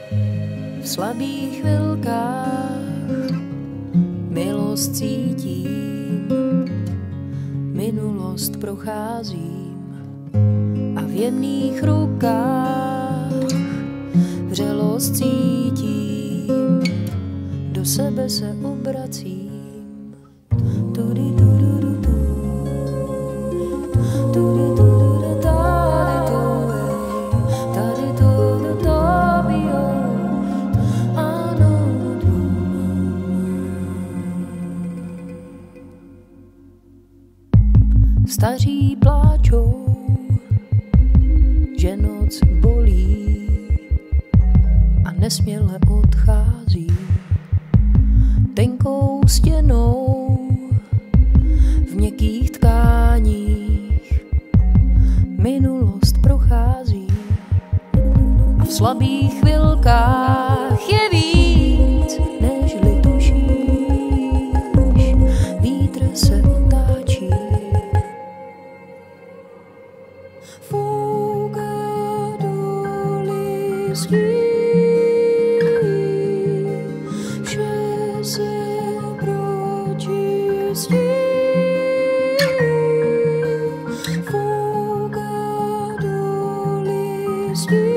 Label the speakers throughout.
Speaker 1: V slabých chvilkách milost cítím, minulost procházím a v jemných rukách vřelost cítím, do sebe se obracím. Staří pláčou, že noc bolí a nesměle odchází tenkou stěnou v měkkých tkáních. Minulost prochází a v slabých chvilkách je víc, nežli tušíš. Vítr se otáčí, fouká do listí, vše se pročistí. Fouká do listí,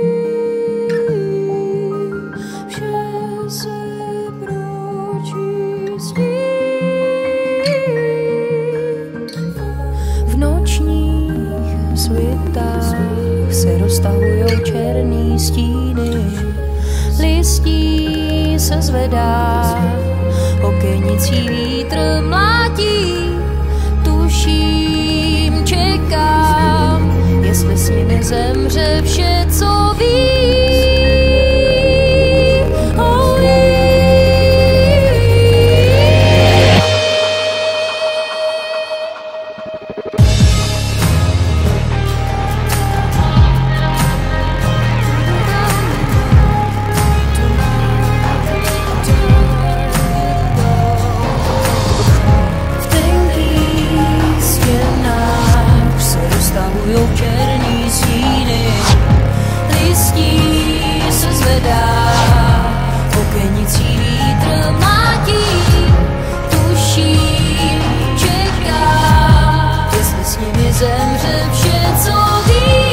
Speaker 1: vše se pročistí. V nočních svitách se roztahujou černý stíny, listí se zvedá, okenicí vítr mlátí, tuším, čekám, jestli s nimi zemře vše, co ví. Černý stíny, listí se zvedá, okenicí vítr mlátí, tuším, čeká, jestli s nimi zemře vše, co ví.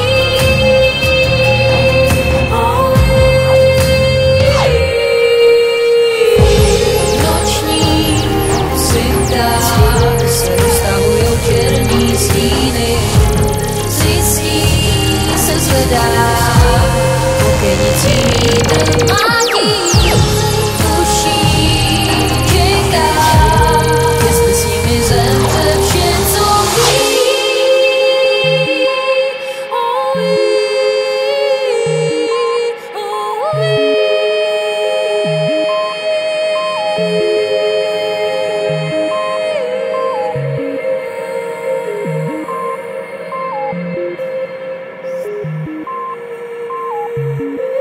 Speaker 1: V nočních svitách se roztahujou černý stíny, zvedá, okenicí vítr mlátí, tuším, čeká, jestli s nimi zemře vše, co ví. Oh,